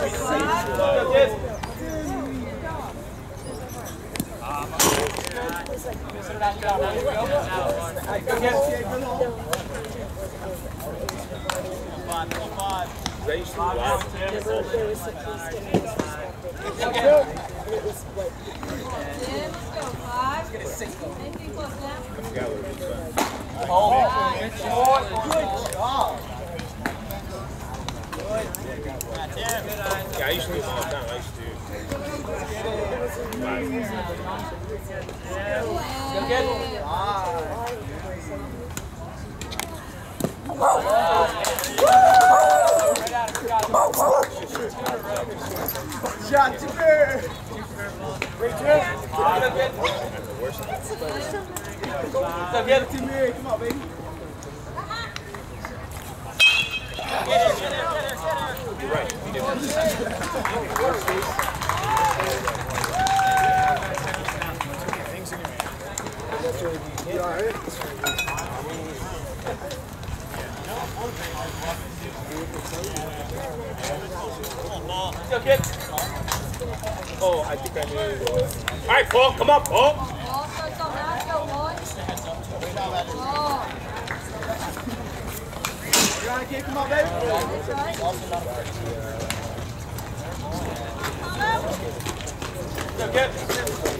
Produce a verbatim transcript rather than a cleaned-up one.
Yeah, I used to do it all the time. I used to do Shot to her. Great turn. Come on, baby. You're right. You did You all right? Oh, I think I knew it was. All right, Paul, come on, Paul. You want to kick him up, baby? Go, get.